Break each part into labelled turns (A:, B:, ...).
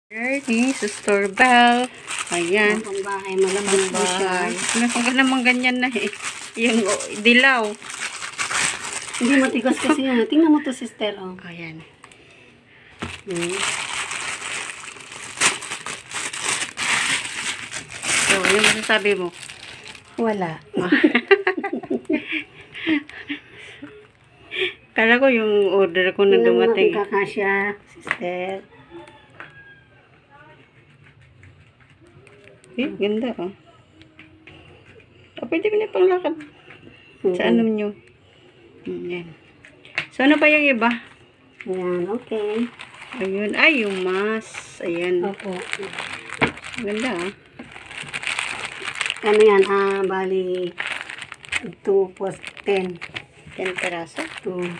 A: Journey sa Store Bell. Ayan.
B: Ang bahay, malamang po siya.
A: Meron ka naman ganyan na eh. Yung dilaw.
B: Hindi matigas kasi yan. Tingnan mo to, sister. Oh.
A: Ayan. So, ano masasabi mo?
B: Wala.
A: Kala ko yung order ko na dumating.
B: Tingnan mo kakasya, sister.
A: Ganda oh. Pwede mo na panglakad. Sa ano nyo. Ayan. So, ano pa yung iba?
B: Ayan, okay.
A: Ayun. Ay, yung mask. Ayan.
B: Opo.
A: Ganda ah.
B: Ano yan? Bali 2 plus 10.
A: 10 peraso.
B: 2,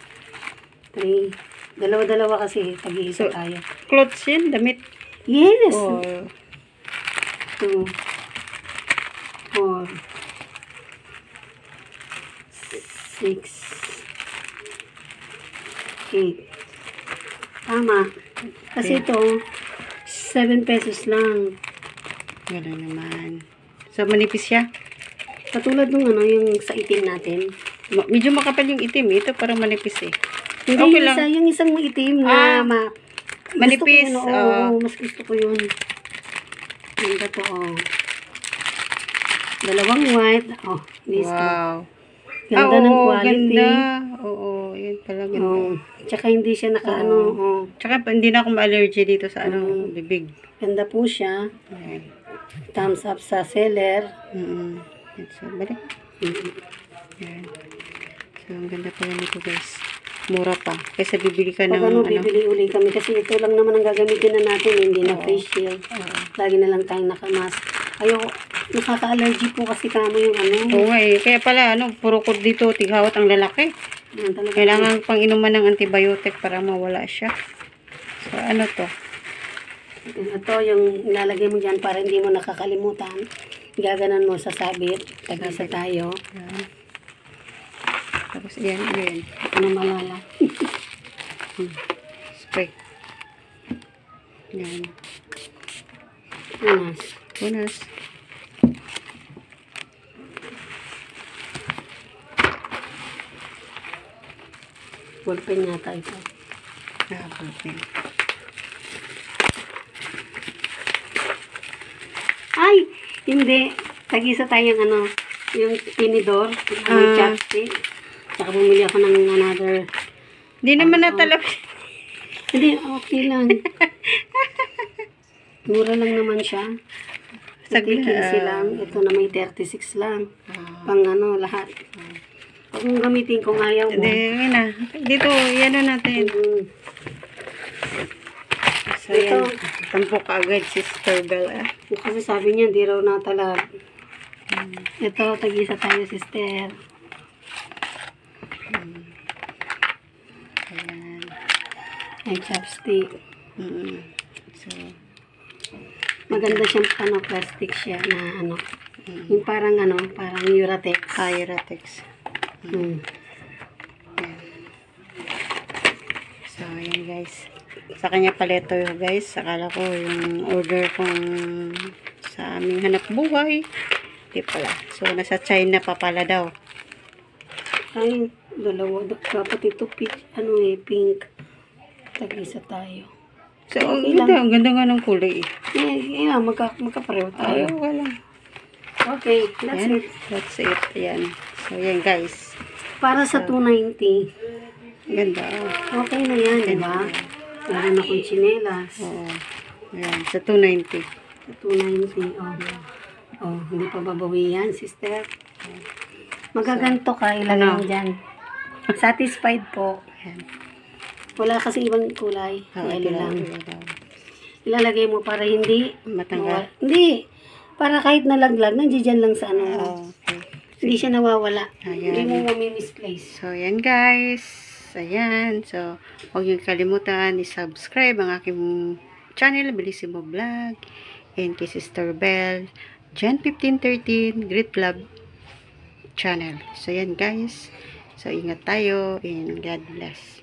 B: 3. Dalawa-dalawa kasi. Tag-iisa tayo.
A: Clothes yan, damit.
B: Yes!
A: Oh.
B: 2, 4, 6, 8. Tama. Kasi ito, 7 pesos lang.
A: Gano'n naman. So, manipis siya.
B: Katulad nung ano, yung sa itim natin.
A: Medyo makapal yung itim. Ito parang manipis eh.
B: Hindi,
A: Okay
B: yung,
A: lang.
B: yung isang itim na
A: manipis.
B: Gusto ko yun, oo, mas gusto ko yun. Ganda to, oh. Dalawang white. Oh, this
A: Wow.
B: Ganda ng
A: oo,
B: quality.
A: Ganda. Oo, yun pala ganda.
B: Oh, tsaka hindi siya naka-ano. Oh.
A: Tsaka hindi na akong ma-allergy dito sa ano, bibig.
B: Ganda po siya.
A: Ayan.
B: Thumbs up sa seller.
A: So, balik. Ayan. So, ang ganda pala nito guys. Mura pa. Kaysa bibili ka ng
B: Pag ano, bibili uli kami kasi ito lang naman ang gagamitin na natin. Hindi na face shield. Lagi na lang tayong nakamask. Ayoko, nakaka-allergy po kasi kamo yung ano.
A: Oo nga eh. Kaya pala, puro ko dito, tighawat ang lalaki. Kailangan pang inuman ng antibiotic para mawala siya. So, ano to?
B: Ito yung ilalagay mo dyan para hindi mo nakakalimutan. Gaganan mo sa sabit. Tag-isa tayo.
A: Ayan. Tapos, yan.
B: Ano malala?
A: Spray. Yan.
B: Unas.
A: Unas.
B: Ballpen yata ito.
A: Ballpen.
B: Ay! Hindi. Tag-isa tayong ano, yung tinidor, yung chopstick. Tsaka bumili ako ng another.
A: Hindi naman natalab.
B: Hindi, okay lang. Mura lang naman siya. Sa 15 lang. Ito na may 36 lang. Pang ano, lahat. Pag mong gamitin kung ayaw mo.
A: Hindi, na. Dito, yan na natin. So,
B: ito.
A: yan. Tampok agad si Store Bell.
B: Kasi sabi niya, di raw natalab. Ito, tag-isa tayo, sister.
A: Ayan.
B: Ay, chopstick.
A: So,
B: Maganda siyang ano, plastic siya na ano. Yung parang ano, parang Uratex.
A: Uratex. So, ayan guys. Sa kanya pala ito guys. Akala ko yung order kong sa aming hanap buhay. Hindi pala. So, nasa China pa pala daw.
B: Ay, dalawa. Dapat ito pink. Tag-isa tayo.
A: So, ang ganda nga ng kulay eh.
B: Magkapareho tayo.
A: Ay, wala.
B: Okay, that's it.
A: That's it. Ayan. So, yan guys.
B: Para sa 290.
A: Ganda.
B: Okay na yan, di ba? Meron akong tsinelas.
A: Oo. Ayan. Sa 290.
B: Sa 290. Oh, hindi pa babawi yan, sister. Magaganto ka, ilagay mo dyan. Satisfied po.
A: Ayan.
B: Wala kasi ibang kulay. Yellow lang.
A: Daw.
B: Ilalagay mo para hindi
A: Matanggal.
B: Hindi. Para kahit nalaglag, nandiyan lang sa ano.
A: Okay.
B: Hindi siya nawawala.
A: Ayan.
B: Hindi mo ma-misplace.
A: So, yan guys. Ayan. So, huwag niyo kalimutan i-subscribe ang aking channel, Bellissimo Vlog. And kay Sister Bell, Jan 1513, Great Love channel. So, yan guys. So, ingat tayo and God bless.